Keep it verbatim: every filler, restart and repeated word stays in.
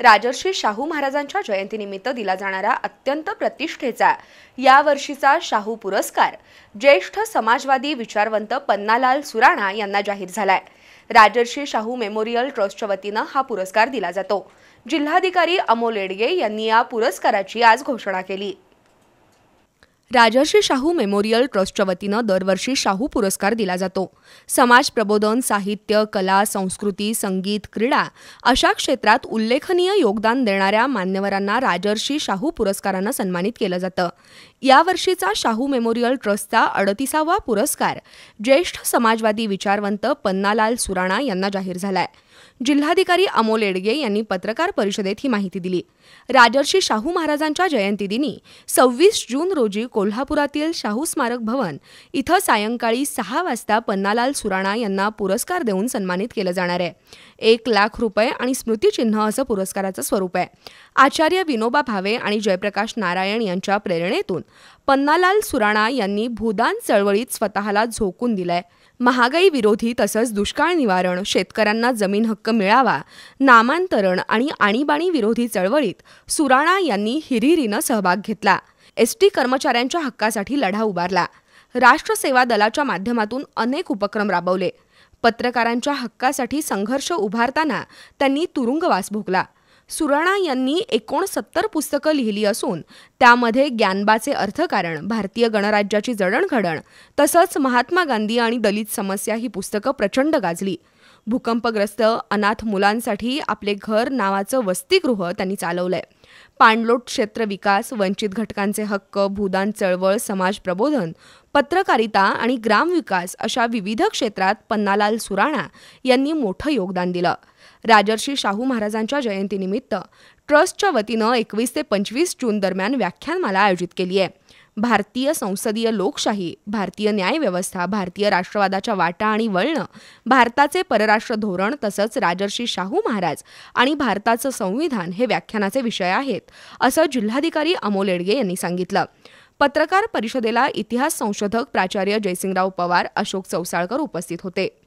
राजर्षी शाहू महाराजांच्या जयंतीनिमित्त दिला जाणारा अत्यंत प्रतिष्ठेचा या वर्षीचा शाहू पुरस्कार ज्येष्ठ समाजवादी विचारवंत पन्नालाल सुराणा यांना जाहीर झालाय। राजर्षी शाहू मेमोरियल ट्रस्टच्या वतीने हा पुरस्कार दिला जातो। जिल्हाधिकारी अमोल येडगे यांनी या पुरस्काराची आज घोषणा केली। राजर्षी शाहू मेमोरियल ट्रस्टच्या वतीने दरवर्षी शाहू पुरस्कार दिला जातो। समाज प्रबोधन, साहित्य, कला, संस्कृती, संगीत, क्रीडा अशा क्षेत्रात उल्लेखनीय योगदान देणाऱ्या मान्यवरांना राजर्षी शाहू पुरस्काराने सन्मानित केलं जातं। या वर्षीचा शाहू मेमोरियल ट्रस्टचा अडतीसावा पुरस्कार ज्येष्ठ समाजवादी विचारवंत पन्नालाल सुराणा यांना जाहीर झालाय। जिल्हाधिकारी अमोल येडगे यांनी पत्रकार परिषदेत ही माहिती दिली। राजर्षी शाहू महाराजांच्या जयंतीदिनी सव्वीस जून रोजी कोल्हापुरातील शाहू स्मारक भवन इथं सायंकाळी सहा वाजता पन्नालाल सुराणा यांना पुरस्कार देऊन सन्मानित केलं जाणार आहे। एक लाख रुपये आणि स्मृतिचिन्ह असं पुरस्काराचं स्वरूप आहे। आचार्य विनोबा भावे आणि जयप्रकाश नारायण यांच्या प्रेरणेतून पन्नालाल सुराणा यांनी भूदान चळवळीत स्वतःला झोकून दिलंय। महागाई विरोधी तसंच दुष्काळ निवारण, शेतकऱ्यांना जमीन हक्क मिळावा, नामांतरण आणि आणीबाणी विरोधी चळवळीत सुराणा यांनी हिरिरीनं सहभाग घेतला। एसटी कर्मचाऱ्यांच्या हक्कासाठी लढा उभारला। राष्ट्र सेवा दलाच्या माध्यमातून अनेक उपक्रम राबवले। पत्रकारांच्या हक्कासाठी संघर्ष उभारताना त्यांनी तुरुंगवास भोगला। सुराणा यांनी एकोणसत्तर पुस्तकं लिहिली असून त्यामध्ये ज्ञानबाचे अर्थकारण, भारतीय गणराज्याची जडणघडण तसंच महात्मा गांधी आणि दलित समस्या ही पुस्तकं प्रचंड गाजली। भूकंपग्रस्त अनाथ मुलांसाठी आपले घर नावाचं वसतिगृह त्यांनी चालवलंय। पाणलोट क्षेत्र विकास, वंचित घटकांचे हक्क, भूदान चळवळ, समाज प्रबोधन, पत्रकारिता आणि ग्रामविकास अशा विविध क्षेत्रात पन्नालाल सुराणा यांनी मोठं योगदान दिलं। राजर्षी शाहू महाराजांच्या जयंतीनिमित्त ट्रस्टच्या वतीनं एकवीस ते पंचवीस जून दरम्यान व्याख्यानमाला आयोजित केली आहे। भारतीय संसदीय लोकशाही, भारतीय न्यायव्यवस्था, भारतीय राष्ट्रवादाच्या वाटा आणि वळणं, भारताचे परराष्ट्र धोरण तसंच राजर्षी शाहू महाराज आणि भारताचं संविधान हे व्याख्यानाचे विषय आहेत, असं जिल्हाधिकारी अमोल येडगे यांनी सांगितलं। पत्रकार परिषदेला इतिहास संशोधक प्राचार्य जयसिंगराव पवार, अशोक चौसाळकर उपस्थित होते।